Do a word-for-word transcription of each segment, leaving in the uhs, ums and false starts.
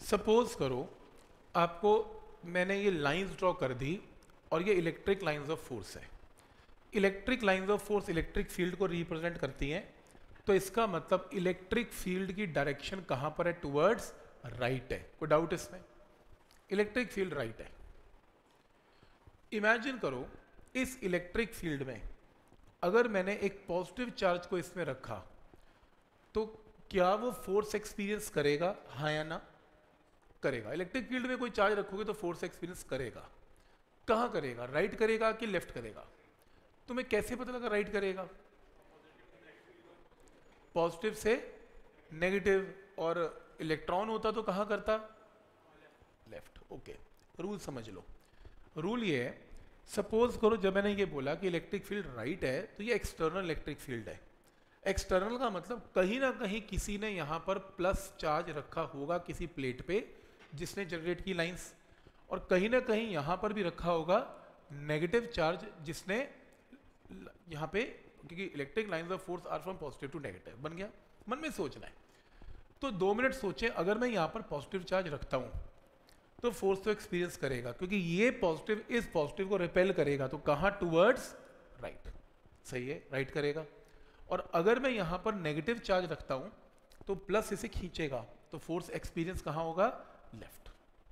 Suppose करो आपको मैंने ये लाइंस ड्रॉ कर दी और ये इलेक्ट्रिक लाइंस ऑफ फोर्स है। Electric lines of force electric field को रिप्रेजेंट करती हैं, तो इसका मतलब इलेक्ट्रिक फील्ड की डायरेक्शन कहां पर है? टुवर्ड्स राइट है। कोई डाउट इसमें? इलेक्ट्रिक फील्ड राइट है। इमेजिन करो इस इलेक्ट्रिक फील्ड में अगर मैंने एक पॉजिटिव चार्ज को इसमें रखा तो क्या वो फोर्स एक्सपीरियंस करेगा? हाँ या ना? करेगा। इलेक्ट्रिक फील्ड में कोई चार्ज रखोगे तो फोर्स एक्सपीरियंस करेगा। कहां करेगा? राइट करेगा कि लेफ्ट करेगा? तुम्हें कैसे पता लगा राइट करेगा? पॉजिटिव से नेगेटिव, और इलेक्ट्रॉन होता तो कहां करता? लेफ्ट। ओके, रूल समझ लो। रूल ये है, सपोज करो जब मैंने ये बोला कि इलेक्ट्रिक फील्ड राइट है तो ये एक्सटर्नल इलेक्ट्रिक फील्ड है। एक्सटर्नल का मतलब कहीं ना कहीं किसी ने यहां पर प्लस चार्ज रखा होगा किसी प्लेट पे जिसने जनरेट की लाइंस, और कहीं ना कहीं यहां पर भी रखा होगा नेगेटिव चार्ज जिसने यहां पे, क्योंकि electric lines of force are from positive to negative. बन गया? मन में सोचना है। तो दो मिनट सोचें, अगर मैं यहां पर पॉजिटिव चार्ज रखता हूं तो फोर्स तो एक्सपीरियंस करेगा, क्योंकि ये पॉजिटिव इस पॉजिटिव को रिपेल करेगा, तो कहां? Towards right. सही है, राइट करेगा। और अगर मैं यहां पर नेगेटिव चार्ज रखता हूं तो प्लस इसे खींचेगा, तो फोर्स एक्सपीरियंस कहां होगा? लेफ्ट।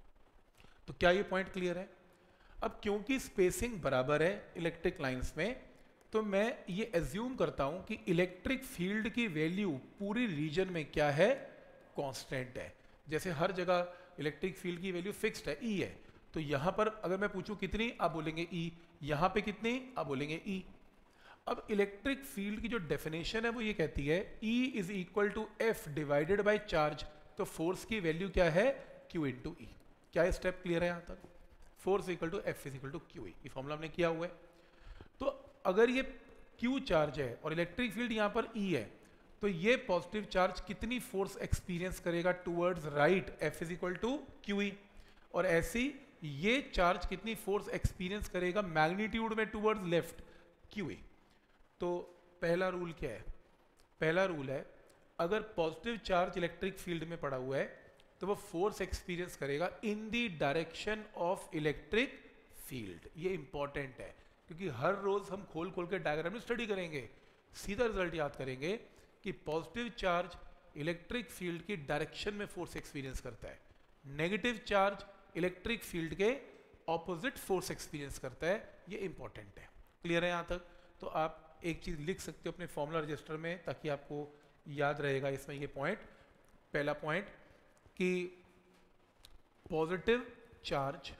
तो क्या ये पॉइंट क्लियर है? अब क्योंकि स्पेसिंग बराबर है इलेक्ट्रिक लाइंस में, तो मैं ये एज्यूम करता हूं कि इलेक्ट्रिक फील्ड की वैल्यू पूरी रीजन में क्या है? कांस्टेंट है। जैसे हर जगह इलेक्ट्रिक फील्ड की वैल्यू फिक्स्ड है, ई है, तो यहां पर अगर मैं पूछूं कितनी, आप बोलेंगे ई। यहां पे कितनी, आप बोलेंगे ई। अब इलेक्ट्रिक फील्ड की जो डेफिनेशन है वो ये कहती है E is equal to F divided by charge. तो फोर्स की वैल्यू क्या है? Q into E. क्या ये स्टेप क्लियर है यहां तक? Force equal to F is equal to Q E, ये फॉर्मूला हमने किया हुआ है। तो अगर ये Q चार्ज है और इलेक्ट्रिक फील्ड यहां पर E है, तो ये पॉजिटिव चार्ज कितनी फोर्स एक्सपीरियंस करेगा? Towards right, F is equal to Q E. और ऐसी ये चार्ज कितनी फोर्स एक्सपीरियंस करेगा मैग्नीट्यूड में? Towards left, Q E. तो पहला रूल क्या है? पहला रूल है, अगर पॉजिटिव चार्ज इलेक्ट्रिक फील्ड में पड़ा हुआ है तो वो फोर्स एक्सपीरियंस करेगा in the direction of electric field. ये इंपॉर्टेंट है, क्योंकि हर रोज हम खोल खोल के डायग्राम में स्टडी करेंगे, सीधा रिजल्ट याद करेंगे कि पॉजिटिव चार्ज इलेक्ट्रिक फील्ड की डायरेक्शन में फोर्स एक्सपीरियंस करता है, नेगेटिव चार्ज इलेक्ट्रिक फील्ड के ऑपोजिट फोर्स एक्सपीरियंस करता है। ये इंपॉर्टेंट है। क्लियर है यहां तक? तो आप एक चीज लिख सकते हो अपने फॉर्मूला रजिस्टर में, ताकि आपको याद रहेगा इसमें ये पॉइंट। पहला पॉइंट कि positive charge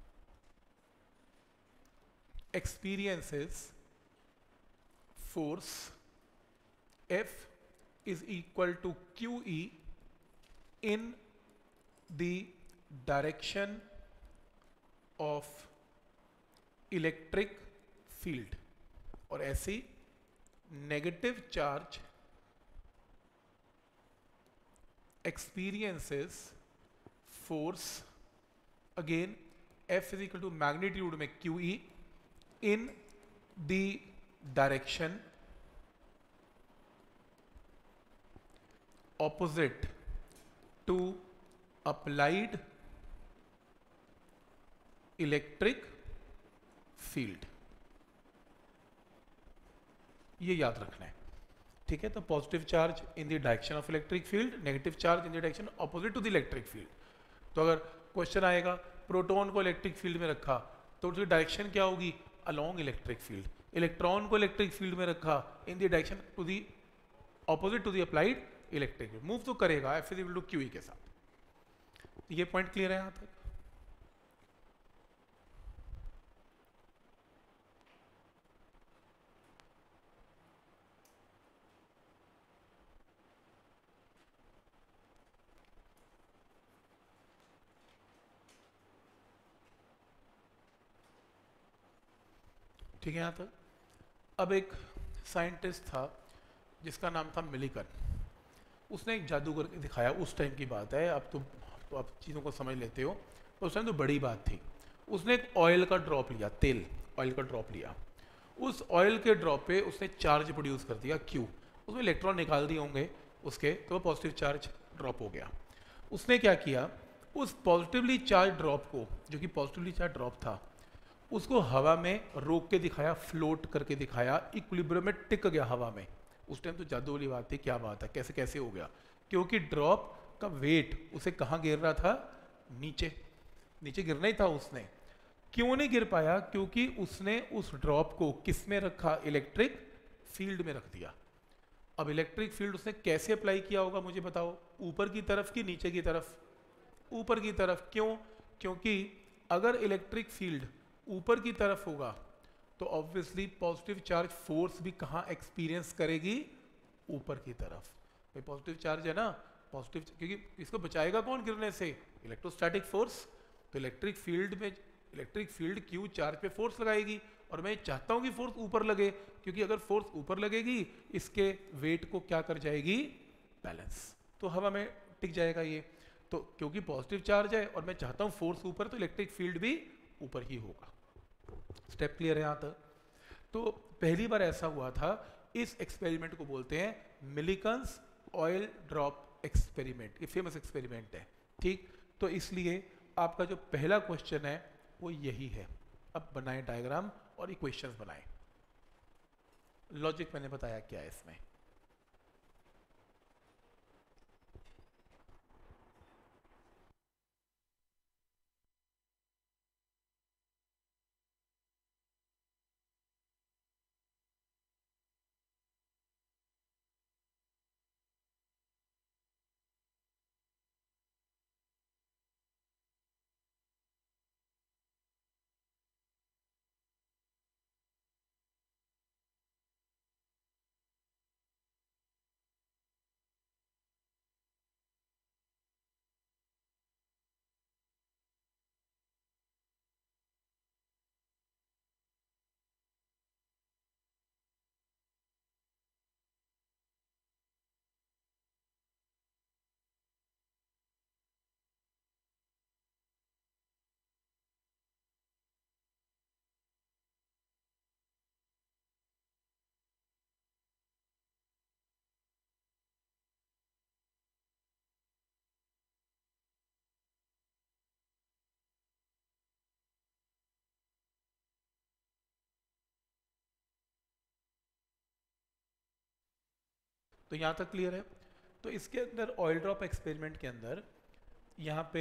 experiences force F is equal to Q E in the direction of electric field। और ऐसी negative charge experiences force, again F is equal to magnitude में Q E in the direction opposite to applied electric field। ये याद रखना है, ठीक है? तो positive charge in the direction of electric field, negative charge in the direction opposite to the electric field. तो अगर क्वेश्चन आएगा प्रोटॉन को इलेक्ट्रिक फील्ड में रखा तो उसकी डायरेक्शन क्या होगी? Along electric field. इलेक्ट्रॉन को इलेक्ट्रिक फील्ड में रखा in the direction to the opposite to the applied electric field. Move तो करेगा F is equal to Q E के साथ। ये पॉइंट क्लियर है यहां तक? ठीक है यहां तक? अब एक साइंटिस्ट था जिसका नाम था मिलिकन। उसने एक जादू करके दिखाया, उस टाइम की बात है, अब तो, तो आप चीज़ों को समझ लेते हो, तो उस टाइम तो बड़ी बात थी। उसने एक ऑयल का ड्रॉप लिया, तेल ऑयल का ड्रॉप लिया, उस ऑयल के ड्रॉप पे उसने चार्ज प्रोड्यूस कर दिया क्यू, उसमें इलेक्ट्रॉन निकाल दिए होंगे उसके, तो वो पॉजिटिव चार्ज ड्रॉप हो गया। उसने क्या किया, उस पॉजिटिवली चार्ज ड्रॉप को, जो कि पॉजिटिवली चार्ज ड्रॉप था, उसको हवा में रोक के दिखाया, फ्लोट करके दिखाया, इक्विलिब्रियम में टिक गया हवा में। उस टाइम तो जादू वाली बात थी, क्या बात है, कैसे कैसे हो गया? क्योंकि ड्रॉप का वेट उसे कहाँ गिर रहा था? नीचे, नीचे गिरना ही था उसने। क्यों नहीं गिर पाया? क्योंकि उसने उस ड्रॉप को किस में रखा? इलेक्ट्रिक फील्ड में रख दिया। अब इलेक्ट्रिक फील्ड उसने कैसे अप्लाई किया होगा मुझे बताओ? ऊपर की तरफ कि नीचे की तरफ? ऊपर की तरफ। क्यों? क्योंकि अगर इलेक्ट्रिक फील्ड ऊपर की तरफ होगा तो ऑब्वियसली पॉजिटिव चार्ज फोर्स भी कहाँ एक्सपीरियंस करेगी? ऊपर की तरफ। भाई पॉजिटिव चार्ज है ना, पॉजिटिव, क्योंकि इसको बचाएगा कौन गिरने से? Electrostatic force. तो इलेक्ट्रिक फील्ड में, इलेक्ट्रिक फील्ड क्यू चार्ज पे फोर्स लगाएगी, और मैं चाहता हूं कि फोर्स ऊपर लगे, क्योंकि अगर फोर्स ऊपर लगेगी इसके वेट को क्या कर जाएगी? बैलेंस। तो हवा में टिक जाएगा ये। तो क्योंकि पॉजिटिव चार्ज है और मैं चाहता हूं फोर्स ऊपर, तो इलेक्ट्रिक फील्ड भी ऊपर ही होगा। स्टेप क्लियर है यहां तक? तो पहली बार ऐसा हुआ था। इस एक्सपेरिमेंट को बोलते हैं मिलिकन्स ऑयल ड्रॉप एक्सपेरिमेंट। ये फेमस एक्सपेरिमेंट है, ठीक? तो इसलिए आपका जो पहला क्वेश्चन है वो यही है। अब बनाए डायग्राम और इक्वेशंस बनाए। लॉजिक मैंने बताया क्या है इसमें। तो यहां तक क्लियर है? तो इसके अंदर ऑयल ड्रॉप एक्सपेरिमेंट के अंदर यहां पे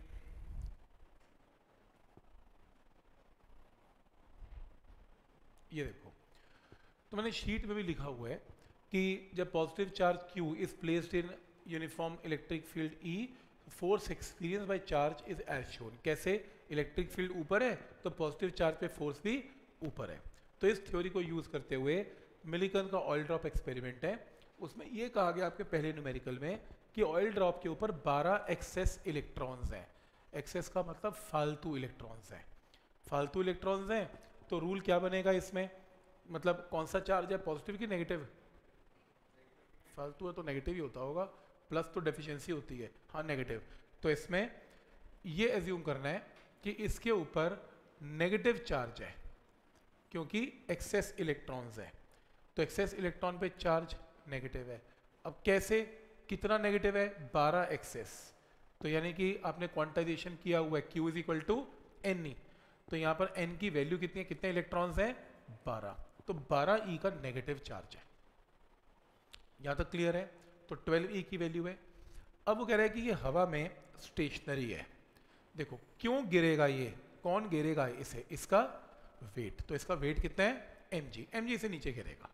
ये देखो, तो मैंने शीट में भी लिखा हुआ है कि जब positive charge Q is placed in uniform electric field E, force experience by charge is as shown. कैसे? इलेक्ट्रिक फील्ड ऊपर है तो पॉजिटिव चार्ज पे फोर्स भी ऊपर है। तो इस थ्योरी को यूज करते हुए मिलिकन का ऑयल ड्रॉप एक्सपेरिमेंट है, उसमें ये कहा गया आपके पहले न्यूमेरिकल में कि ऑयल ड्रॉप के ऊपर बारह एक्सेस इलेक्ट्रॉन्स हैं। एक्सेस का मतलब फालतू इलेक्ट्रॉन्स हैं। फालतू इलेक्ट्रॉन्स हैं तो रूल क्या बनेगा इसमें? मतलब कौन सा चार्ज है, पॉजिटिव कि नेगेटिव? फालतू है तो नेगेटिव ही होता होगा, प्लस तो डेफिशिएंसी होती है, हाँ नेगेटिव। तो इसमें ये एज्यूम करना है कि इसके ऊपर नेगेटिव चार्ज है क्योंकि एक्सेस इलेक्ट्रॉन्स है। तो एक्सेस इलेक्ट्रॉन पे चार्ज नेगेटिव है। अब कैसे, कितना नेगेटिव है? बारह एक्सेस। तो यानी कि आपने क्वांटाइजेशन किया हुआ है Q is equal to N E. तो यहाँ पर n की वैल्यू कितनी है, कितने इलेक्ट्रॉन्स हैं? बारह। तो बारह ई का नेगेटिव चार्ज है। यहाँ तक क्लियर है? तो ट्वेल्व ई की वैल्यू है। अब वो कह रहा है कि ये हवा में स्टेशनरी है। देखो क्यों गिरेगा ये, कौन गिरेगा इसे? इसका वेट। तो इसका वेट कितना है? mg। mg से नीचे गिरेगा।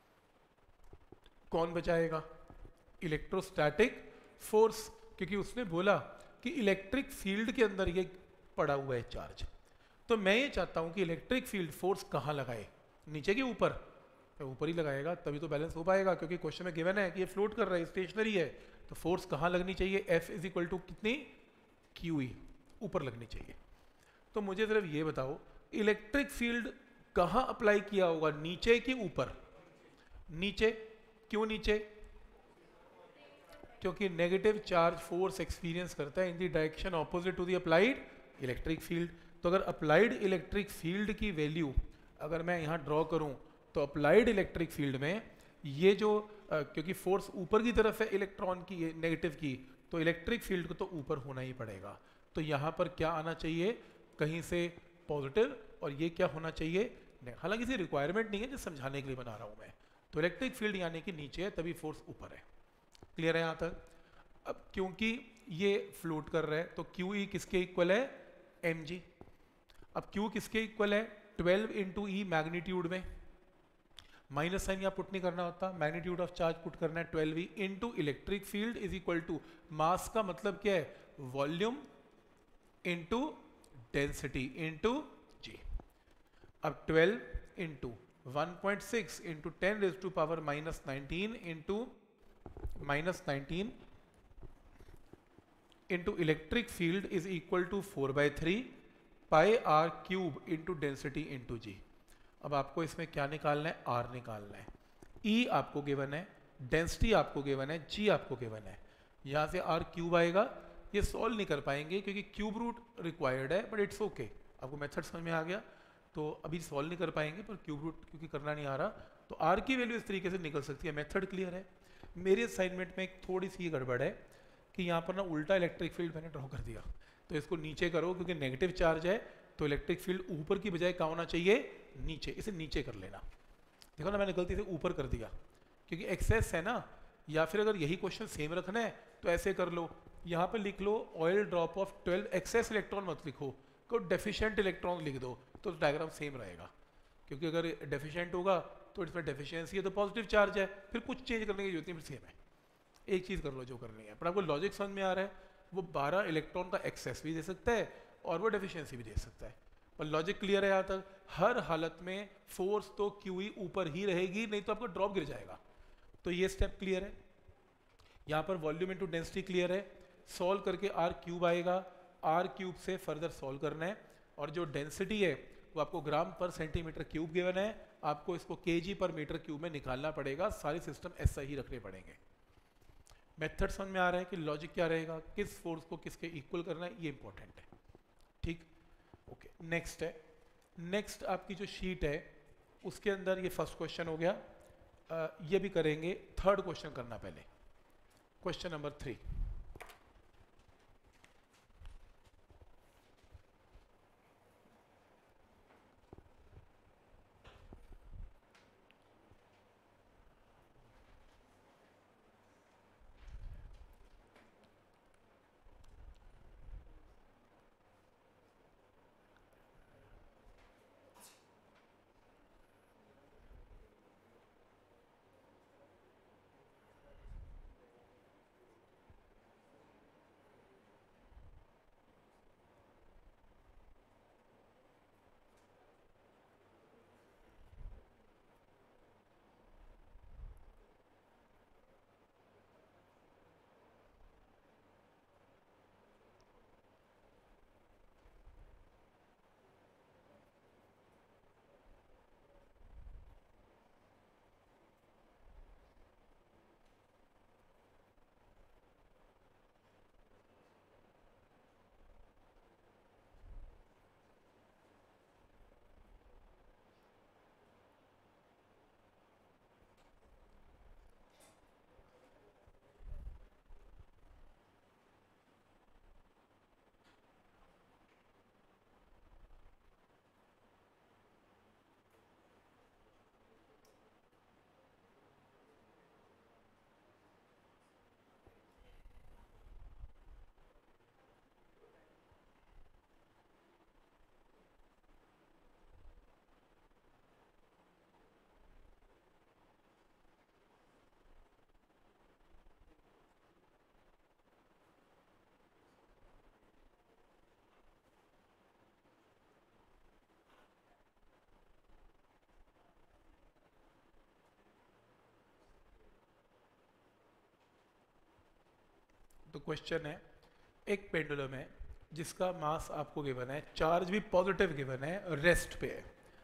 कौन बचाएगा? इलेक्ट्रोस्टैटिक फोर्स, क्योंकि उसने बोला कि इलेक्ट्रिक फील्ड के अंदर ये पड़ा हुआ है चार्ज। तो मैं ये चाहता हूं कि इलेक्ट्रिक फील्ड फोर्स कहां लगाए? नीचे के ऊपर? तो ऊपर ही लगाएगा तभी तो बैलेंस हो पाएगा, क्योंकि क्वेश्चन में गिवन है कि ये फ्लोट कर रहा है, स्टेशनरी है। तो फोर्स कहां लगनी चाहिए? F इज इक्वल टू कितनी? क्यू ई, ऊपर लगनी चाहिए। तो मुझे सिर्फ ये बताओ इलेक्ट्रिक फील्ड कहां अप्लाई किया होगा, नीचे कि ऊपर? नीचे। क्यों नीचे? क्योंकि नेगेटिव चार्ज फोर्स एक्सपीरियंस करता है in the direction opposite to the applied electric field. तो अगर अप्लाइड इलेक्ट्रिक फील्ड की वैल्यू अगर मैं यहाँ ड्रॉ करूँ तो अप्लाइड इलेक्ट्रिक फील्ड में ये जो आ, क्योंकि फोर्स ऊपर की तरफ है इलेक्ट्रॉन की, नेगेटिव की, तो इलेक्ट्रिक फील्ड को तो ऊपर होना ही पड़ेगा। तो यहाँ पर क्या आना चाहिए, कहीं से पॉजिटिव, और ये क्या होना चाहिए, नहीं। हालांकि इसी रिक्वायरमेंट नहीं है, जो समझाने के लिए बना रहा हूँ मैं। तो इलेक्ट्रिक फील्ड यानी कि नीचे है तभी फोर्स ऊपर है। क्लियर है यहाँ तक? अब क्योंकि ये फ्लोट कर रहा है तो क्यू ई किसके इक्वल है, एम जी। अब क्यू किसके इक्वल है, ट्वेल्व इंटू ई मैग्नीट्यूड में, माइनस साइन यहाँ पुट नहीं करना होता, मैग्नीट्यूड ऑफ चार्ज पुट करना है, twelve E into electric field is equal to mass का मतलब क्या है, volume into density into G. अब twelve into one point six into ten raise to power minus nineteen into minus nineteen into electric field is equal to four by three pi R cube into density into G. अब आपको इसमें क्या निकालना है, R निकालना है। E e आपको given है, डेंसिटी आपको गिवन है, जी आपको गिवन है। यहाँ से आर क्यूब आएगा, ये सॉल्व नहीं कर पाएंगे क्योंकि क्यूब रूट रिक्वायर्ड है, बट इट्स ओके। आपको मेथड समझ में आ गया, तो अभी सॉल्व नहीं कर पाएंगे, पर क्यूब रूट क्योंकि करना नहीं आ रहा, तो आर की वैल्यू इस तरीके से निकल सकती है। मेथड क्लियर है। मेरे असाइनमेंट में एक थोड़ी सी गड़बड़ है कि यहाँ पर ना उल्टा इलेक्ट्रिक फील्ड मैंने ड्रॉ कर दिया, तो इसको नीचे करो, क्योंकि नेगेटिव चार्ज है तो इलेक्ट्रिक फील्ड ऊपर की बजाय क्या होना चाहिए, नीचे। इसे नीचे कर लेना। देखो ना, मैंने गलती से ऊपर कर दिया क्योंकि एक्सेस है ना। या फिर अगर यही क्वेश्चन सेम रखना है तो ऐसे कर लो, यहाँ पे लिख लो oil drop of twelve, excess electron मत लिखो, को डेफिशिएंट इलेक्ट्रॉन लिख दो, तो डायग्राम सेम रहेगा। क्योंकि अगर डेफिशिएंट होगा तो इसमें डेफिशिएंसी है तो पॉजिटिव चार्ज है, फिर कुछ चेंज करने की जरूरत नहीं, फिर सेम है। एक चीज़ कर लो जो करनी है, पर आपको लॉजिक समझ में आ रहा है। वो बारह इलेक्ट्रॉन का एक्सेस भी दे सकता है और वो डेफिशिएंसी भी दे सकता है, पर लॉजिक क्लियर है यहाँ तक। हर हालत में फोर्स तो क्यू ई ऊपर ही रहेगी, नहीं तो आपका ड्रॉप गिर जाएगा। तो ये स्टेप क्लियर है। यहाँ पर वॉल्यूम इनटू डेंसिटी क्लियर है। सॉल्व करके आर क्यूब आएगा, आर क्यूब से फर्दर सॉल्व करना है, और जो डेंसिटी है वो आपको ग्राम पर सेंटीमीटर क्यूब गिवन है, आपको इसको केजी पर मीटर क्यूब में निकालना पड़ेगा। सारे सिस्टम ऐसा ही रखने पड़ेंगे। मेथड समझ में आ रहा है कि लॉजिक क्या रहेगा, किस फोर्स को किसके इक्वल करना है, ये इंपॉर्टेंट है। ठीक, ओके। नेक्स्ट है, नेक्स्ट आपकी जो शीट है उसके अंदर ये फर्स्ट क्वेश्चन हो गया। आ, ये भी करेंगे। थर्ड क्वेश्चन करना पहले, क्वेश्चन नंबर थ्री। तो क्वेश्चन है, एक पेंडुलम है जिसका मास आपको गिवन है, चार्ज भी पॉजिटिव गिवन है, रेस्ट पे है।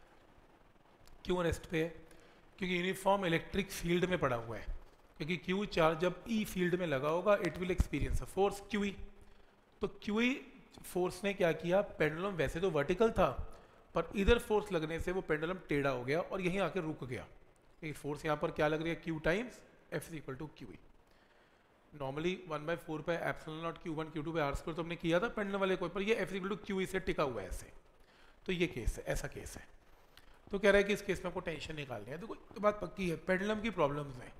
क्यों रेस्ट पे है? क्योंकि यूनिफॉर्म इलेक्ट्रिक फील्ड में पड़ा हुआ है। क्योंकि क्यू चार्ज जब ई फील्ड में लगा होगा it will experience a force Q E. तो क्यू ई फोर्स ने क्या किया, पेंडुलम वैसे तो वर्टिकल था पर इधर फोर्स लगने से वो पेंडुलम टेढ़ा हो गया और यहीं आके रुक गया। ये फोर्स यहाँ पर क्या लग रही है, Q times F is equal to Q E. Normally one by four पे epsilon naught Q one Q two पे आर स्क्वायर तो हमने किया था पेंडुलम वाले कोई पर, ये एफ इक्वल टू क्यू इसे टिका हुआ है ऐसे। तो ये केस है, ऐसा केस है। तो कह रहा है कि इस केस में आपको टेंशन निकालनी है। देखो तो बात पक्की है, पेंडुलम की प्रॉब्लम्स में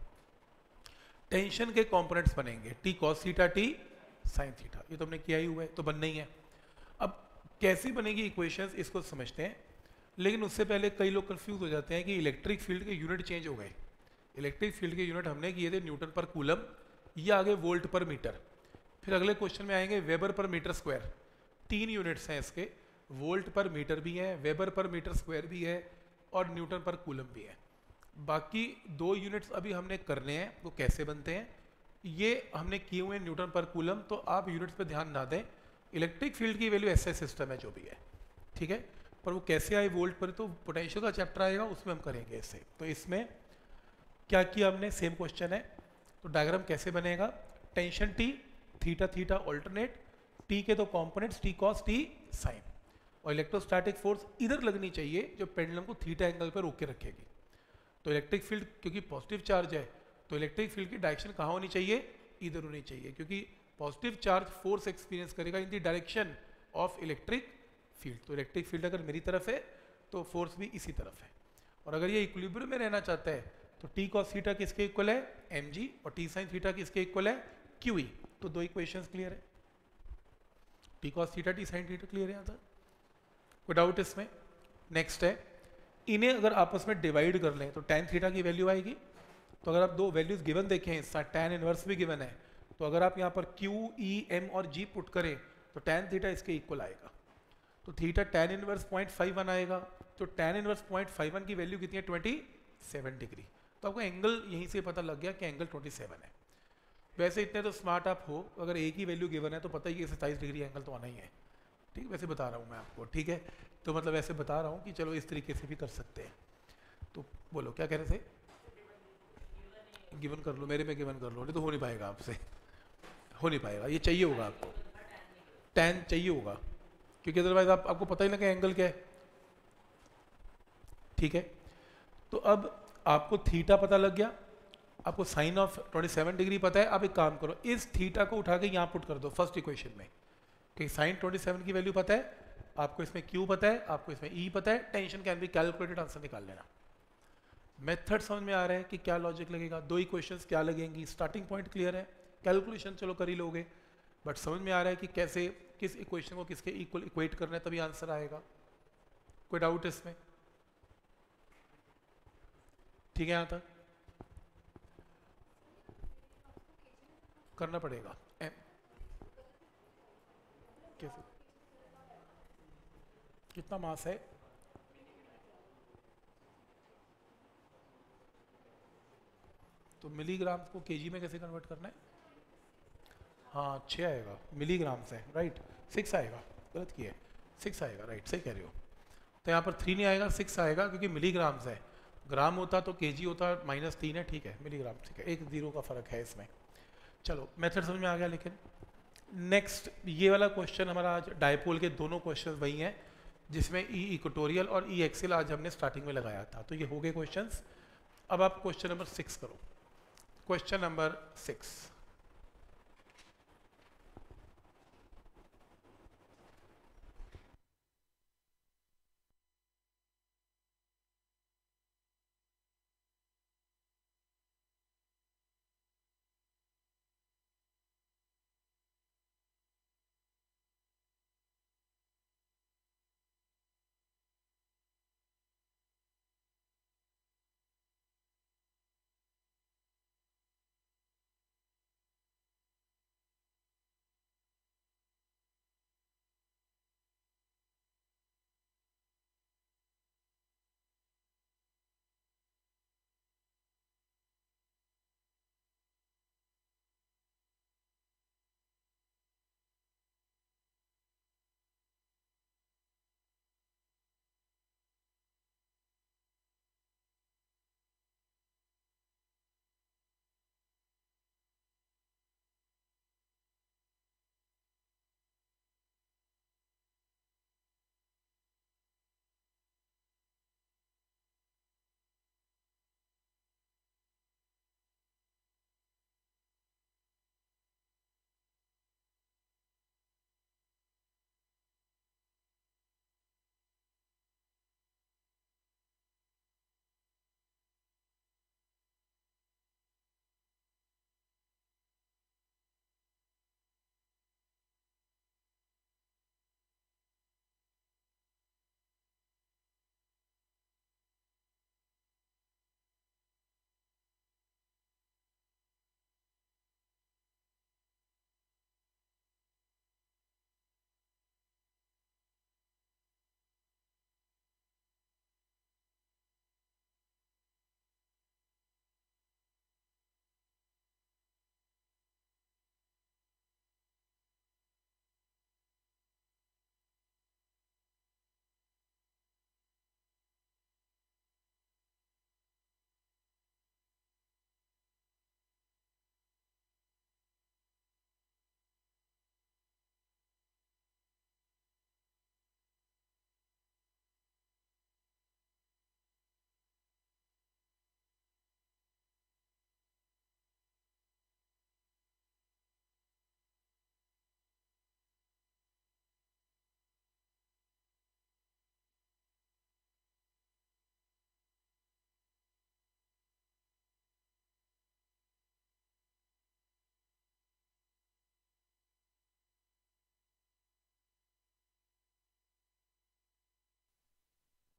टेंशन के कंपोनेंट्स बनेंगे T cos theta T sine theta, ये तो हमने किया ही हुआ है, तो बनना ही है। अब कैसी बनेगी इक्वेशंस इसको समझते हैं, लेकिन उससे पहले कई लोग कंफ्यूज हो जाते हैं कि इलेक्ट्रिक फील्ड के यूनिट चेंज हो गए। इलेक्ट्रिक फील्ड के यूनिट हमने किए थे न्यूटन पर कूलम, ये आगे वोल्ट पर मीटर, फिर अगले क्वेश्चन में आएंगे वेबर पर मीटर स्क्वायर। तीन यूनिट्स हैं इसके, वोल्ट पर मीटर भी है, वेबर पर मीटर स्क्वायर भी है और न्यूटन पर कूलम भी है। बाकी दो यूनिट्स अभी हमने करने हैं, वो कैसे बनते हैं ये हमने किए हुए हैं न्यूटन पर कूलम, तो आप यूनिट्स पे ध्यान ना दें। इलेक्ट्रिक फील्ड की वैल्यू ऐसे सिस्टम है जो भी है, ठीक है, पर वो कैसे आए वोल्ट पर, तो पोटेंशियल का चैप्टर आएगा उसमें हम करेंगे इससे। तो इसमें क्या किया हमने, सेम क्वेश्चन है। तो डायग्राम कैसे बनेगा, tension T, theta theta alternate, T के दो components T cos T sine, और इलेक्ट्रोस्टैटिक फोर्स इधर लगनी चाहिए जो पेंडुलम को थीटा एंगल पर रोक के रखेगी। तो इलेक्ट्रिक फील्ड क्योंकि पॉजिटिव चार्ज है तो इलेक्ट्रिक फील्ड की डायरेक्शन कहाँ होनी चाहिए, इधर होनी चाहिए, क्योंकि पॉजिटिव चार्ज फोर्स एक्सपीरियंस करेगा in the direction of electric field. तो इलेक्ट्रिक फील्ड अगर मेरी तरफ है तो फोर्स भी इसी तरफ है, और अगर ये इक्विलिब्रियम में रहना चाहता है तो टी कॉस थीटा किसके इक्वल है, एम जी, और टी साइन थीटा किसके इक्वल है, क्यू ई। तो दो इक्वेशंस क्लियर है, T cos theta T sine theta clear है यहाँ तक, कोई डाउट इसमें। नेक्स्ट है, इन्हें अगर आपस में डिवाइड कर लें तो tan थीटा की वैल्यू आएगी। तो अगर आप दो वैल्यूज गिवन देखें, tan इनवर्स भी गिवन है, तो अगर आप यहाँ पर Q, E, M और G पुट करें तो tan थीटा इसके इक्वल आएगा। तो theta tan inverse point five one आएगा, तो tan inverse point five one की वैल्यू कितनी है, ट्वेंटी सेवन डिग्री। तो आपको एंगल यहीं से पता लग गया कि एंगल ट्वेंटी सेवन है। वैसे इतने तो स्मार्ट आप हो, अगर एक ही वैल्यू गिवन है तो पता ही कि सत्ताईस डिग्री एंगल तो आना ही है, ठीक है, वैसे बता रहा हूँ मैं आपको, ठीक है, तो मतलब ऐसे बता रहा हूँ कि चलो इस तरीके से भी कर सकते हैं। तो बोलो क्या कह रहे थे, गिवन कर लो, मेरे में गिवन कर लो, नहीं तो हो नहीं पाएगा आपसे, हो नहीं पाएगा, ये चाहिए होगा आपको, tan चाहिए होगा, क्योंकि अदरवाइज आप आपको पता ही लगे एंगल क्या है, ठीक है। तो अब आपको थीटा पता लग गया, आपको sine of twenty seven degree पता है। अब एक काम करो, इस थीटा को उठा के यहाँ पुट कर दो फर्स्ट इक्वेशन में, कि साइन ट्वेंटी सेवन की वैल्यू पता है आपको, इसमें Q पता है आपको, इसमें E पता है, tension can be calculated, answer निकाल लेना। मेथड समझ में आ रहा है कि क्या लॉजिक लगेगा, दो इक्वेशंस क्या लगेंगी, स्टार्टिंग पॉइंट क्लियर है, कैलकुलेशन चलो कर ही लोगे, बट समझ में आ रहा है कि कैसे किस इक्वेशन को किसके इक्वल इक्वेट करना है, तभी आंसर आएगा। कोई डाउट इसमें, ठीक है, यहाँ तक करना पड़ेगा। कैसे, कितना मास है, तो मिलीग्राम को केजी में कैसे कन्वर्ट करना है, हाँ छः आएगा, मिलीग्राम से, राइट, सिक्स आएगा, गलत किया है, सिक्स आएगा, राइट, सही कह रहे हो। तो यहाँ पर थ्री नहीं आएगा, सिक्स आएगा, क्योंकि मिलीग्राम से, ग्राम होता तो केजी होता, माइनस तीन है, ठीक है, मिलीग्राम, ठीक है, एक जीरो का फर्क है इसमें। चलो मेथड समझ में आ गया। लेकिन नेक्स्ट ये वाला क्वेश्चन हमारा आज डायपोल के दोनों क्वेश्चन वही हैं जिसमें ई इक्वेटोरियल और ई एक्सियल आज हमने स्टार्टिंग में लगाया था, तो ये हो गए क्वेश्चंस। अब आप क्वेश्चन नंबर सिक्स करो, क्वेश्चन नंबर सिक्स।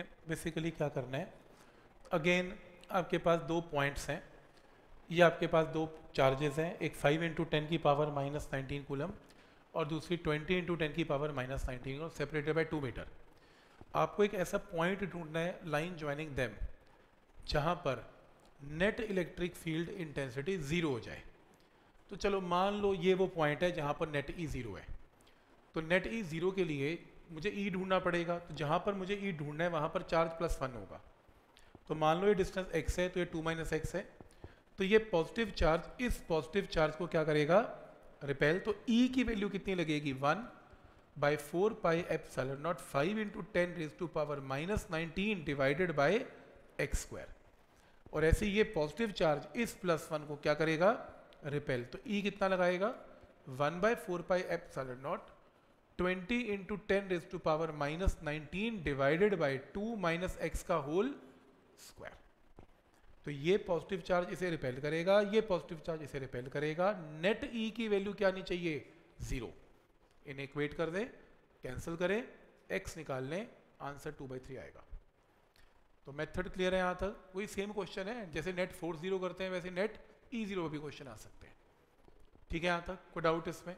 बेसिकली क्या करना है, अगेन आपके पास दो पॉइंट्स हैं, ये आपके पास दो चार्जेस हैं, एक फाइव इंटू टेन की पावर माइनस नाइनटीन कूलम और दूसरी ट्वेंटी इंटू टेन की power minus nineteen, separated by two metre. आपको एक ऐसा पॉइंट ढूंढना है लाइन ज्वाइनिंग देम जहाँ पर net electric field intensity zero हो जाए। तो चलो मान लो ये वो पॉइंट है जहाँ पर नेट ई ज़ीरो है। तो नेट ई ज़ीरो के लिए मुझे ई ढूंढना पड़ेगा, तो जहाँ पर मुझे ई ढूंढना है वहाँ पर चार्ज प्लस वन होगा। तो मान लो ये डिस्टेंस एक्स है, तो ये टू माइनस एक्स है। तो ये पॉजिटिव चार्ज इस पॉजिटिव चार्ज को क्या करेगा, रिपेल। तो ई की वैल्यू कितनी लगेगी, one by four pi epsilon naught five into ten raise to power minus nineteen divided by X square. और ऐसे ये पॉजिटिव चार्ज इस प्लस वन को क्या करेगा, रिपेल। तो ई कितना लगाएगा, one by four pi epsilon naught twenty into ten raise to power minus nineteen divided by two minus X का होल स्क्वायर। तो ये पॉजिटिव चार्ज इसे रिपेल करेगा, ये पॉजिटिव चार्ज इसे रिपेल करेगा। नेट ई की वैल्यू क्या आनी चाहिए, जीरो। इन्हें इक्वेट कर दें, कैंसिल करें, एक्स निकाल लें, आंसर टू बाई थ्री आएगा। तो मेथड क्लियर है यहाँ तक। वही सेम क्वेश्चन है, जैसे नेट फोर्स जीरो करते हैं वैसे नेट ई जीरो भी क्वेश्चन आ सकते हैं। ठीक है, यहाँ तक कोई डाउट इसमें?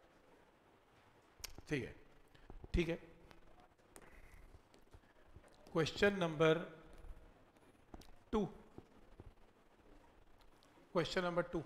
ठीक है, ठीक है। Question number two, question number two,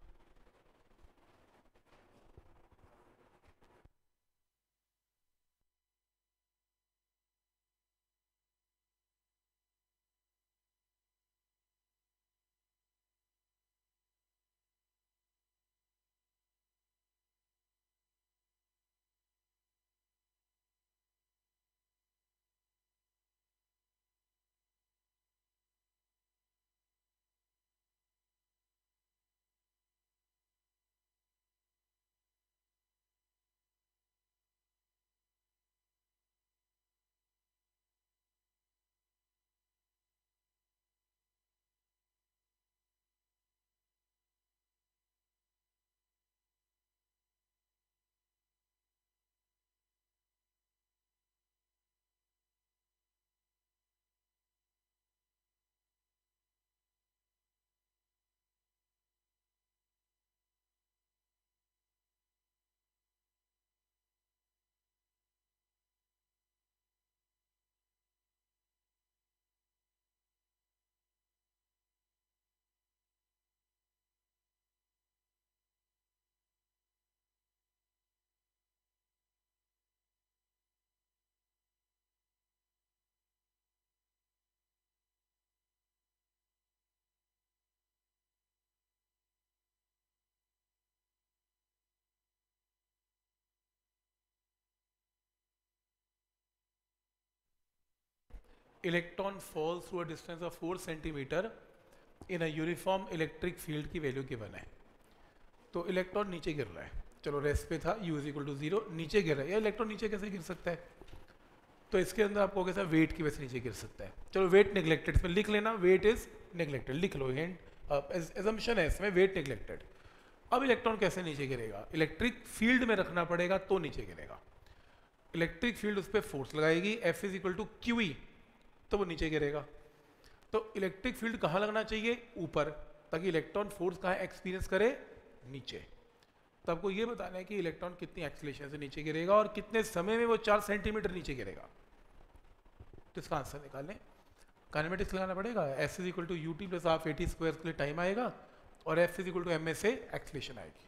electron falls through a distance of four centimetre in a uniform electric field की वैल्यू गिवन है। तो इलेक्ट्रॉन नीचे गिर रहा है, चलो रेस्ट पे था, U is equal to zero, नीचे गिर रहा है। या इलेक्ट्रॉन नीचे कैसे गिर सकता है, तो इसके अंदर आपको कैसा वेट की वजह से नीचे गिर सकता है। चलो वेट नेग्लेक्टेड, इसमें लिख लेना, वेट इज नेग्लेक्टेड, लिख लो, हिंट एजम्पशन है इसमें, वेट नेग्लेक्टेड। अब इलेक्ट्रॉन कैसे नीचे गिरेगा, इलेक्ट्रिक फील्ड में रखना पड़ेगा तो नीचे गिरेगा। इलेक्ट्रिक फील्ड उस पर फोर्स लगाएगी, F is equal to Q E, तो वो नीचे गिरेगा। तो इलेक्ट्रिक फील्ड कहाँ लगना चाहिए, ऊपर, ताकि इलेक्ट्रॉन फोर्स कहाँ एक्सपीरियंस करे, नीचे। तो आपको ये बताना है कि इलेक्ट्रॉन कितनी एक्सीलरेशन से नीचे गिरेगा और कितने समय में वो चार सेंटीमीटर नीचे गिरेगा। तो इसका आंसर निकालें, काइनेमेटिक्स लगाना पड़ेगा, S is equal to U T plus half A T square के लिए टाइम आएगा और F is equal to M A से एक्सीलरेशन आएगी।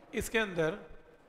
इसके अंदर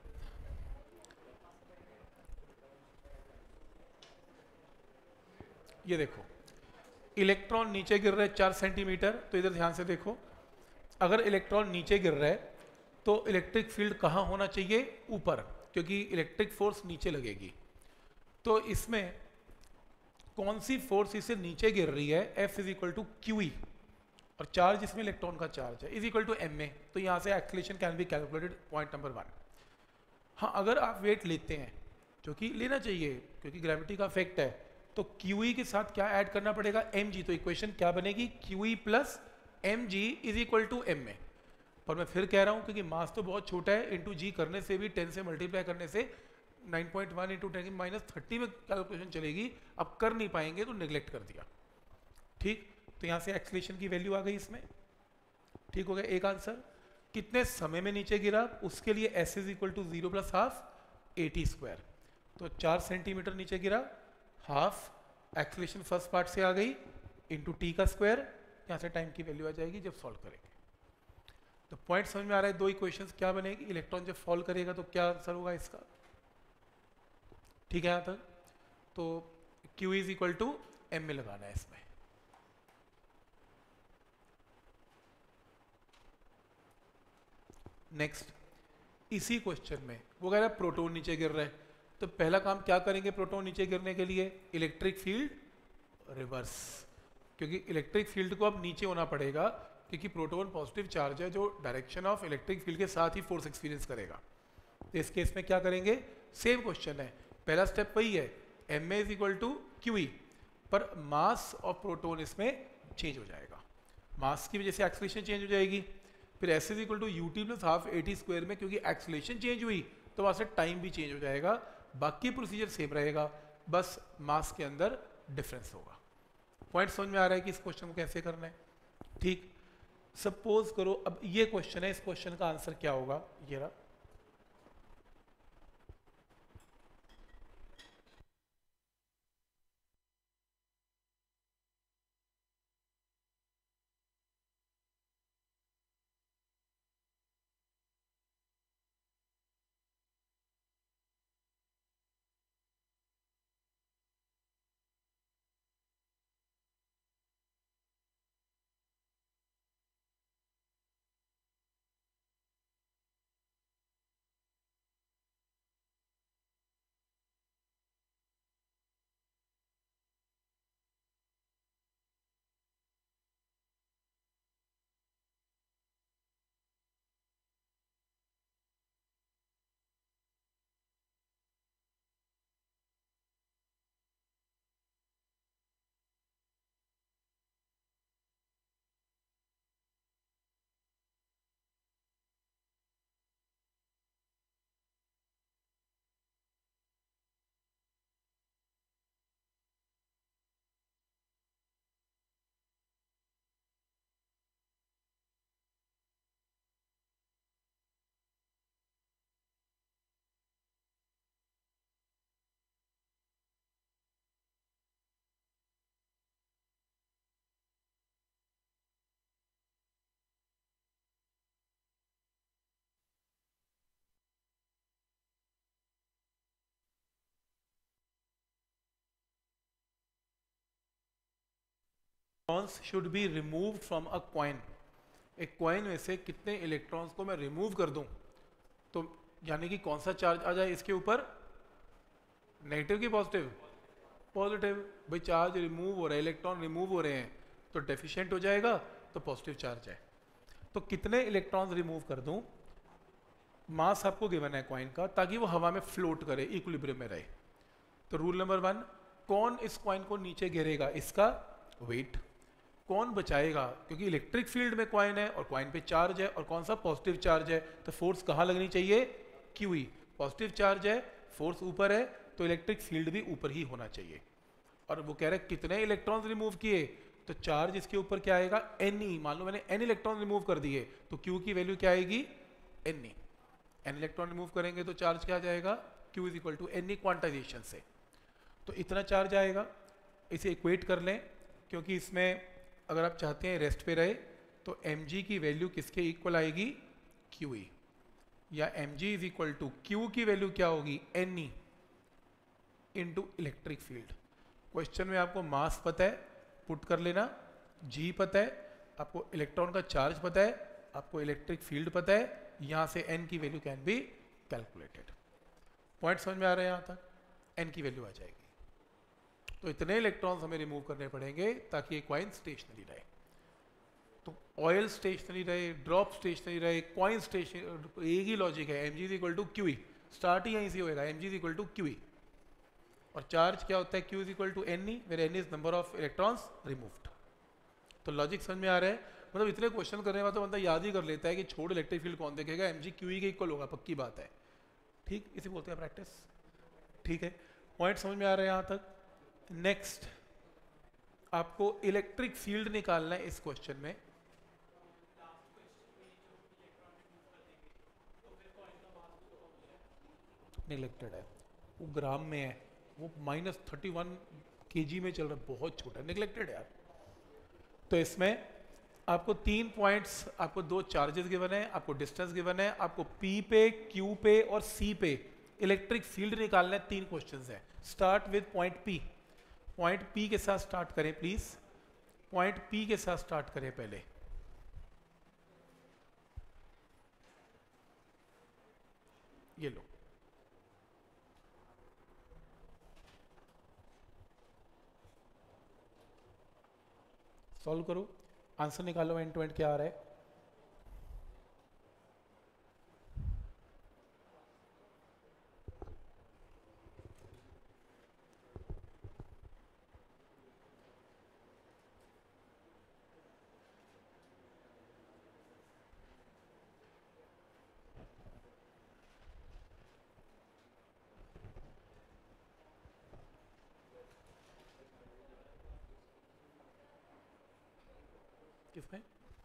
ये देखो, इलेक्ट्रॉन नीचे गिर रहा है चार सेंटीमीटर, तो इधर ध्यान से देखो, अगर इलेक्ट्रॉन नीचे गिर रहा है तो इलेक्ट्रिक फील्ड कहाँ होना चाहिए? ऊपर, क्योंकि इलेक्ट्रिक फोर्स नीचे लगेगी। तो इसमें कौन सी फोर्स इसे नीचे गिर रही है? F is equal to Q E, और चार्ज इसमें इलेक्ट्रॉन का चार्ज है, is equal to M A. तो यहाँ से acceleration can be calculated, point number one. हाँ, अगर आप वेट लेते हैं, जो कि लेना चाहिए क्योंकि ग्रेविटी का इफेक्ट है, तो क्यू ई के साथ क्या ऐड करना पड़ेगा? M G. तो इक्वेशन क्या बनेगी? Q E plus M G is equal to M A. पर मैं फिर कह रहा हूँ क्योंकि मास तो बहुत छोटा है, इंटू जी करने से भी, टेन से मल्टीप्लाई करने से nine point one into ten minus thirty में कैलकुलेशन चलेगी, अब कर नहीं पाएंगे तो निगलेक्ट कर दिया। ठीक, तो यहाँ से एक्सीलरेशन की वैल्यू आ गई इसमें। ठीक हो गया एक आंसर। कितने समय में नीचे गिरा, उसके लिए S is equal to zero plus half A T square. तो चार सेंटीमीटर नीचे गिरा, हाफ एक्सीलरेशन फर्स्ट पार्ट से आ गई इंटू टी का स्क्वायर, यहाँ से टाइम की वैल्यू आ जाएगी जब सॉल्व करेंगे। तो पॉइंट समझ में आ रहा है? दो इक्वेशंस क्या बनेगी, इलेक्ट्रॉन जब फॉल करेगा तो क्या आंसर होगा इसका। ठीक है यहाँ तक। तो Q is equal to M में लगाना है इसमें। नेक्स्ट, इसी क्वेश्चन में वो कह रहा है प्रोटॉन नीचे गिर रहा है, तो पहला काम क्या करेंगे प्रोटॉन नीचे गिरने के लिए? इलेक्ट्रिक फील्ड रिवर्स, क्योंकि इलेक्ट्रिक फील्ड को अब नीचे होना पड़ेगा, क्योंकि प्रोटॉन पॉजिटिव चार्ज है जो डायरेक्शन ऑफ इलेक्ट्रिक फील्ड के साथ ही फोर्स एक्सपीरियंस करेगा। तो इस केस में क्या करेंगे? सेम क्वेश्चन है, पहला स्टेप वही है, M A is equal to Q E, पर मास ऑफ प्रोटॉन इसमें चेंज हो जाएगा, मास की वजह से एक्सीलरेशन चेंज हो जाएगी। फिर S is equal to U T plus half A T square में, क्योंकि एक्सीलरेशन चेंज हुई तो वहाँ से टाइम भी चेंज हो जाएगा, बाकी प्रोसीजर सेम रहेगा, बस मास के अंदर डिफरेंस होगा। पॉइंट समझ में आ रहा है कि इस क्वेश्चन को कैसे करना है। ठीक, सपोज करो अब ये क्वेश्चन है, इस क्वेश्चन का आंसर क्या होगा? ये रहा, electrons should be removed from a coin. एक कॉइन में से कितने इलेक्ट्रॉन्स को मैं रिमूव कर दूं, तो यानी कि कौन सा चार्ज आ जाए इसके ऊपर? नेगेटिव की पॉजिटिव? पॉजिटिव। भाई चार्ज रिमूव हो रहा है, इलेक्ट्रॉन रिमूव हो रहे हैं, तो डेफिशिएंट हो जाएगा, तो पॉजिटिव चार्ज है। तो कितने इलेक्ट्रॉन्स रिमूव कर दूं? मास आपको गिवन है कॉइन का, ताकि वो हवा में फ्लोट करे, इक्विलिब्रियम में रहे। तो रूल नंबर वन, कौन इस कॉइन को नीचे गिरेगा? इसका वेट। कौन बचाएगा? क्योंकि इलेक्ट्रिक फील्ड में कॉइन है और कॉइन पे चार्ज है, और कौन सा? पॉजिटिव चार्ज है, तो फोर्स कहाँ लगनी चाहिए? Q E. पॉजिटिव चार्ज है, फोर्स ऊपर है, तो इलेक्ट्रिक फील्ड भी ऊपर ही होना चाहिए। और वो कह रहे हैं कितने इलेक्ट्रॉन्स रिमूव किए, तो चार्ज इसके ऊपर क्या आएगा? N E. मान लो मैंने एन इलेक्ट्रॉन रिमूव कर दिए, तो क्यू की वैल्यू क्या आएगी? N E. N electron remove करेंगे तो चार्ज क्या आ जाएगा? Q is equal to N E quantization से, तो इतना चार्ज आएगा। इसे इक्वेट कर लें, क्योंकि इसमें अगर आप चाहते हैं रेस्ट पे रहे, तो एम जी की वैल्यू किसके इक्वल आएगी? Q E. या M G is equal to Q की वैल्यू क्या होगी, N E into electric field. Question में आपको मास पता है, पुट कर लेना, जी पता है, आपको इलेक्ट्रॉन का चार्ज पता है, आपको इलेक्ट्रिक फील्ड पता है, यहाँ से एन की value can be calculated. Point समझ में आ रहा है यहाँ तक, एन की वैल्यू आ जाएगी। तो इतने इलेक्ट्रॉन्स हमें रिमूव करने पड़ेंगे ताकि ये कॉइन स्टेशनरी रहे। तो ऑयल स्टेशनरी रहे, ड्रॉप स्टेशनरी रहे, कॉइन स्टेशनरी, एक ही लॉजिक है, M G is equal to Q E, start ही यहीं से होएगा, M G is equal to Q E. और चार्ज क्या होता है, Q is equal to N E, where N is number of electrons removed. तो लॉजिक समझ में आ रहा है, मतलब इतने क्वेश्चन करने में तो बंदा याद ही कर लेता है कि छोड़ इलेक्ट्रिक फील्ड कौन देखेगा, एम जी क्यू ई के इक्वल होगा, पक्की बात है। ठीक, इसे बोलते हैं प्रैक्टिस। ठीक है, पॉइंट समझ में आ रहा है यहाँ तक। नेक्स्ट आपको इलेक्ट्रिक फील्ड निकालना है इस क्वेश्चन में। निगलेक्टेड है, वो ग्राम में है, वो माइनस थर्टी वन के जी में चल रहा है, बहुत छोटा है, निगलेक्टेड है यार। तो इसमें आपको तीन पॉइंट्स, आपको दो चार्जेस गिवन है, आपको डिस्टेंस गिवन है, आपको पी पे, क्यू पे और सी पे इलेक्ट्रिक फील्ड निकालना है। तीन क्वेश्चंस है। Start with point P. Point P के साथ स्टार्ट करें प्लीज, पॉइंट पी के साथ स्टार्ट करें पहले। ये लो, सॉल्व करो, आंसर निकालो, एंड टू एंड क्या आ रहा है। किसमें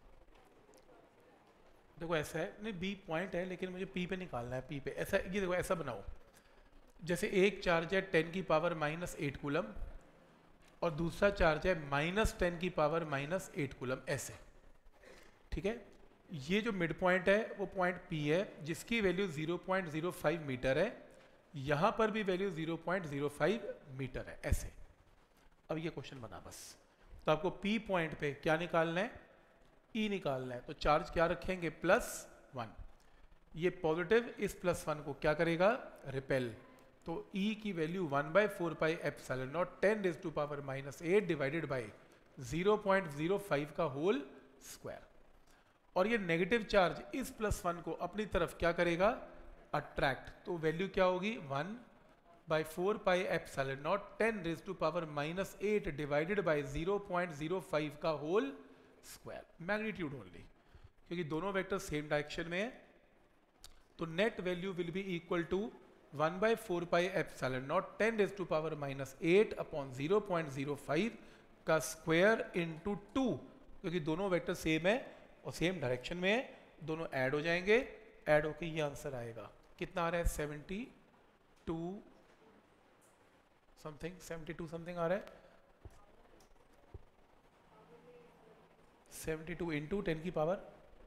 देखो ऐसा है, नहीं बी पॉइंट है लेकिन मुझे पी पे निकालना है, पी पे ऐसा, ये देखो ऐसा बनाओ, जैसे एक चार्ज है टेन की पावर माइनस एट कूलम और दूसरा चार्ज है माइनस टेन की पावर माइनस एट कूलम, ऐसे। ठीक है, ये जो मिड पॉइंट है वो पॉइंट पी है जिसकी value zero point zero five meter है, यहाँ पर भी value zero point zero five meter है, ऐसे। अब ये क्वेश्चन बना बस। तो आपको पी पॉइंट पे क्या निकालना है, ई निकालना है। तो चार्ज क्या रखेंगे, प्लस वन। ये पॉजिटिव इस प्लस वन को क्या करेगा, रिपेल। तो ई की value one by four pi epsilon naught ten raise to power minus eight divided by zero point zero five का होल स्क्वायर। और ये नेगेटिव चार्ज इस प्लस वन को अपनी तरफ क्या करेगा, अट्रैक्ट। तो वैल्यू क्या होगी, one by four pi epsilon naught ten raise to power minus eight divided by zero point zero five का होल स्क्वायर, मैग्नीट्यूड ओनली, क्योंकि दोनों वेक्टर सेम डायरेक्शन में है। तो net value will be equal to one by four pi epsilon naught ten raise to power minus eight upon zero point zero five का square into two, क्योंकि दोनों vector same है और same direction में है, दोनों ऐड हो जाएंगे, ऐड होके ये आंसर आएगा। कितना आ रहा है, seventy two something, seventy two something आ रहा है, सेवेंटी टू इंटू टेन की पावर,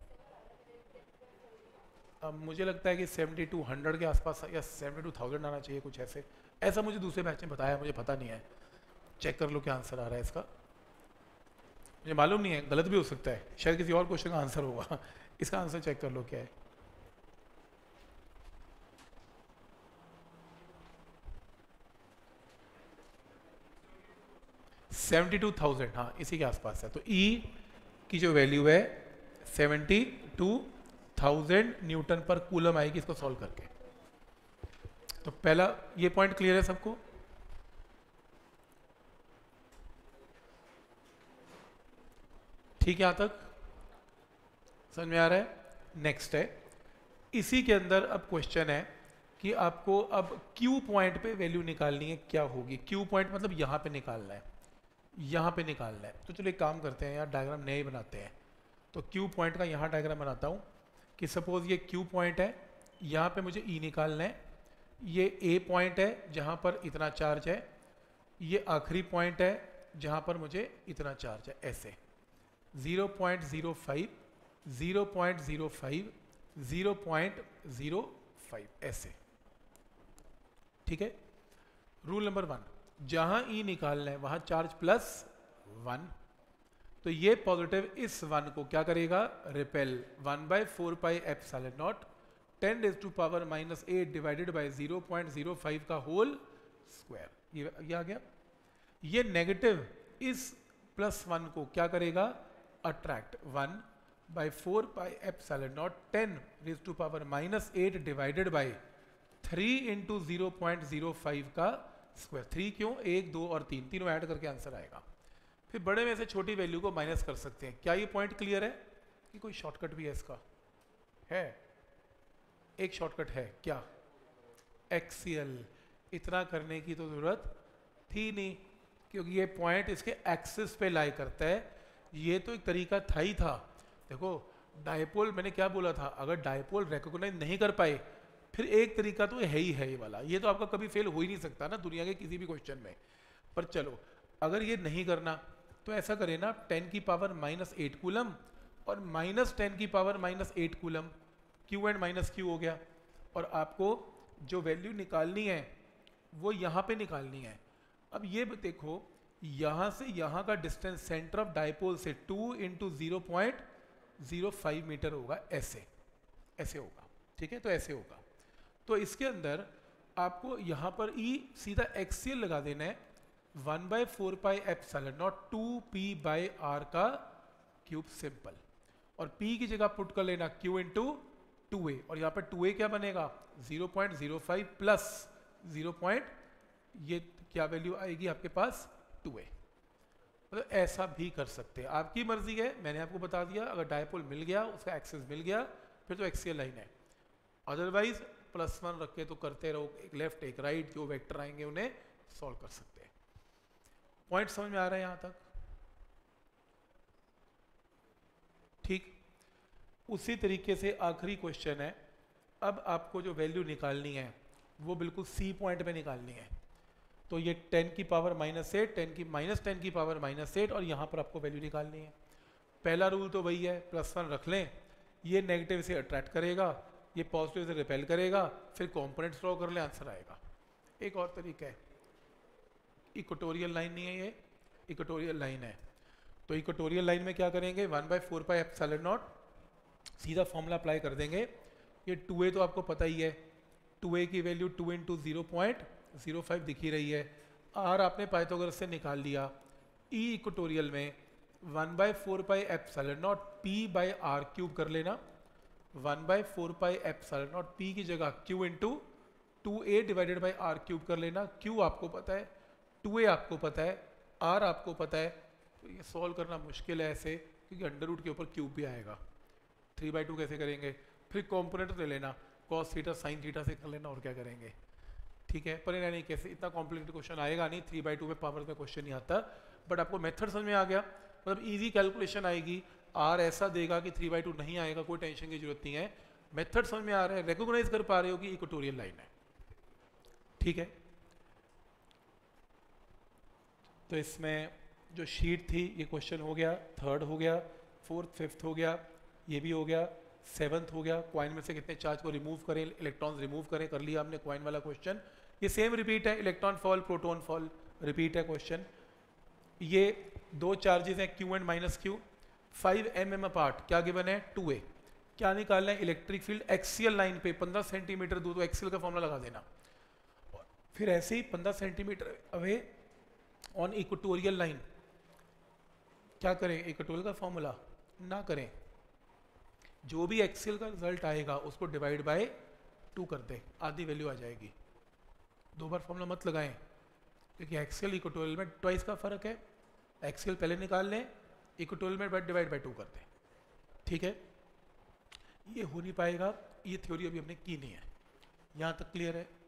अब मुझे लगता है कि सेवेंटी टू हंड्रेड के आसपास या सेवेंटी टू थाउजेंड आना चाहिए, कुछ ऐसे, ऐसा मुझे दूसरे बैच में बताया, मुझे पता नहीं है, चेक कर लो क्या आंसर आ रहा है इसका, मुझे मालूम नहीं है, गलत भी हो सकता है, शायद किसी और क्वेश्चन का आंसर होगा, इसका आंसर चेक कर लो क्या है। सेवेंटी टू थाउजेंड, हाँ इसी के आसपास है। तो ई की जो वैल्यू है seventy two thousand newton per coulomb आएगी इसको सॉल्व करके। तो पहला ये पॉइंट क्लियर है सबको, ठीक है, यहां तक समझ में आ रहा है। नेक्स्ट है, इसी के अंदर अब क्वेश्चन है कि आपको अब Q पॉइंट पे वैल्यू निकालनी है, क्या होगी Q पॉइंट, मतलब यहां पे निकालना है, यहाँ पे निकालना है। तो चलो एक काम करते हैं यार, डायग्राम नए बनाते हैं। तो Q पॉइंट का यहाँ डायग्राम बनाता हूँ कि सपोज ये Q पॉइंट है, यहाँ पे मुझे E निकालना है, ये A पॉइंट है जहाँ पर इतना चार्ज है, ये आखिरी पॉइंट है जहाँ पर मुझे इतना चार्ज है, ऐसे zero point zero five, zero point zero five, zero point zero five ऐसे, ठीक है। रूल नंबर वन, जहां ई निकालना है वहां चार्ज प्लस वन, तो ये पॉजिटिव इस वन को क्या करेगा, repel, one by four pi epsilon naught ten raise to power minus eight divided by zero point zero five का होल स्क्वायर, ये ये आ गया। ये नेगेटिव इस प्लस वन को क्या करेगा, attract, one by four pi epsilon naught ten raise to power minus eight divided by three into zero point zero five का स्क्वायर। थ्री क्यों, एक, दो और तीन, तीनों ऐड करके आंसर आएगा। फिर बड़े में से छोटी वैल्यू को माइनस कर सकते हैं। क्या ये पॉइंट क्लियर है कि कोई शॉर्टकट भी है इसका? है, एक शॉर्टकट है, क्या, एक्सियल। इतना करने की तो जरूरत थी नहीं, क्योंकि ये पॉइंट इसके एक्सिस पे लाई करता है। ये तो एक तरीका था ही था। देखो डायपोल, मैंने क्या बोला था, अगर डायपोल रिकॉग्नाइज नहीं कर पाए फिर एक तरीका तो है ही है ये वाला, ये तो आपका कभी फेल हो ही नहीं सकता ना दुनिया के किसी भी क्वेश्चन में। पर चलो, अगर ये नहीं करना तो ऐसा करें ना, टेन की पावर माइनस एट कूलम और माइनस टेन की power minus eight coulomb, Q and minus Q हो गया। और आपको जो वैल्यू निकालनी है वो यहाँ पे निकालनी है। अब ये देखो, यहाँ से यहाँ का डिस्टेंस सेंटर ऑफ डायपोल से two into zero point zero five meter होगा, ऐसे ऐसे होगा, ठीक है। तो ऐसे होगा, तो इसके अंदर आपको यहाँ पर ई सीधा एक्सियल लगा देना है, one by four pi epsilon naught two P by R का क्यूब, सिंपल। और पी की जगह पुट कर लेना क्यू इंटू टू ए, और यहाँ पर टू ए क्या बनेगा, zero point zero five plus zero point, ये क्या वैल्यू आएगी आपके पास, टू ए। मतलब ऐसा भी कर सकते हैं, आपकी मर्जी है। मैंने आपको बता दिया, अगर डायपोल मिल गया, उसका एक्सेस मिल गया, फिर तो एक्सियल लाइन है। अदरवाइज प्लस वन रख के तो करते रहो, एक लेफ्ट एक राइट, जो वेक्टर आएंगे उन्हें सॉल्व कर सकते हैं। पॉइंट समझ में आ रहा है यहां तक? ठीक। उसी तरीके से आखिरी क्वेश्चन है। अब आपको जो वैल्यू निकालनी है वो बिल्कुल सी पॉइंट पे निकालनी है। तो ये टेन की पावर माइनस एट, टेन की माइनस टेन की पावर माइनस एट, और यहाँ पर आपको वैल्यू निकालनी है। पहला रूल तो वही है, प्लस वन रख लें, ये नेगेटिव से अट्रैक्ट करेगा, ये पॉजिटिव से रिपेल करेगा, फिर कॉम्पोनेंट्स ड्रॉ कर ले, आंसर आएगा। एक और तरीका है, इक्वेटोरियल लाइन नहीं है ये, इक्वेटोरियल लाइन है। तो इक्वेटोरियल लाइन में क्या करेंगे, one by four pi epsilon naught, सीधा फॉर्मूला अप्लाई कर देंगे। ये टू ए तो आपको पता ही है, टू ए की value two into zero point zero five दिख ही रही है। आर आपने पाइथागोरस से निकाल लिया। ई इक्वेटोरियल में one by four pi epsilon naught P by R cube कर लेना, one by four pi epsilon naught P की जगह Q into two A divided by R cube कर लेना। क्यू आपको पता है, टू ए आपको पता है, आर आपको पता है। तो ये सॉल्व करना मुश्किल है ऐसे, क्योंकि अंडर रूट के ऊपर क्यूब भी आएगा। थ्री बाई टू कैसे करेंगे, फिर कॉम्पोनेंट ले लेना, कॉस थीटा साइन थीटा से कर लेना, और क्या करेंगे, ठीक है। पर नहीं, कैसे इतना कॉम्प्लिकेटेड क्वेश्चन आएगा नहीं, थ्री बाई टू में पावर में क्वेश्चन नहीं आता। बट आपको मेथड समझ में आ गया, मतलब इजी कैलकुलेशन आएगी। आर ऐसा देगा कि थ्री बाई टू नहीं आएगा, कोई टेंशन की जरूरत नहीं है। मेथड समझ में आ रहा है, रिकॉग्नाइज कर पा रहे हो कि इक्वेटोरियल लाइन है, ठीक है। तो इसमें जो शीट थी, ये क्वेश्चन हो गया, थर्ड हो गया, फोर्थ फिफ्थ हो गया, ये भी हो गया, सेवंथ हो गया। क्वाइन में से कितने चार्ज को रिमूव करें, इलेक्ट्रॉन्स रिमूव करें, कर लिया हमने क्वाइन वाला क्वेश्चन। ये सेम रिपीट है, electron fall proton fall repeat है क्वेश्चन। ये दो चार्जेस हैं Q and minus Q, five M M apart, क्या गिवन है, टू ए। क्या निकालना है, इलेक्ट्रिक फील्ड एक्सियल लाइन पे पंद्रह सेंटीमीटर दूर, तो एक्सियल का फॉर्मूला लगा देना। फिर ऐसे ही पंद्रह centimetre away on equatorial line, क्या करें, इक्वेटोरियल का फॉर्मूला ना करें, जो भी एक्सियल का रिजल्ट आएगा उसको डिवाइड बाय टू कर दे, आधी वैल्यू आ जाएगी। दो बार फॉर्मूला मत लगाएं, क्योंकि एक्सियल इक्वेटोरियल में ट्वाइस का फर्क है। एक्सियल पहले निकाल लें, इक्वेटोरियल में डिवाइड बाय टू कर दें, ठीक है। ये हो नहीं पाएगा, ये थ्योरी अभी हमने की नहीं है। यहाँ तक क्लियर है?